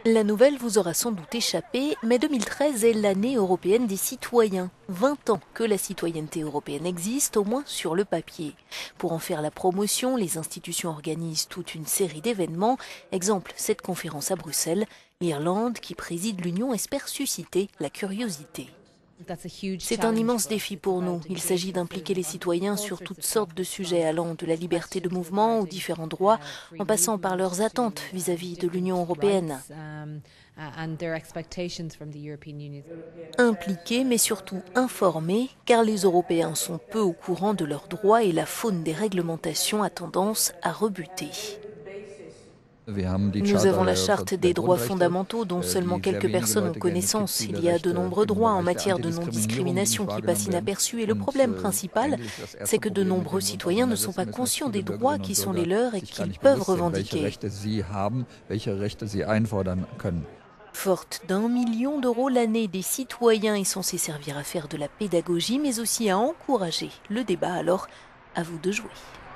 La nouvelle vous aura sans doute échappé, mais 2013 est l'année européenne des citoyens. 20 ans que la citoyenneté européenne existe, au moins sur le papier. Pour en faire la promotion, les institutions organisent toute une série d'événements. Exemple, cette conférence à Bruxelles. L'Irlande, qui préside l'Union, espère susciter la curiosité. C'est un immense défi pour nous. Il s'agit d'impliquer les citoyens sur toutes sortes de sujets allant de la liberté de mouvement aux différents droits, en passant par leurs attentes vis-à-vis de l'Union européenne. Impliquer, mais surtout informer, car les Européens sont peu au courant de leurs droits et la faune des réglementations a tendance à rebuter. Nous avons la charte des droits fondamentaux dont seulement quelques personnes ont connaissance. Il y a de nombreux droits en matière de non-discrimination qui passent inaperçus et le problème principal, c'est que de nombreux citoyens ne sont pas conscients des droits qui sont les leurs et qu'ils peuvent revendiquer. Forte d'1 million d'euros l'année, des citoyens est censée servir à faire de la pédagogie mais aussi à encourager le débat, alors à vous de jouer.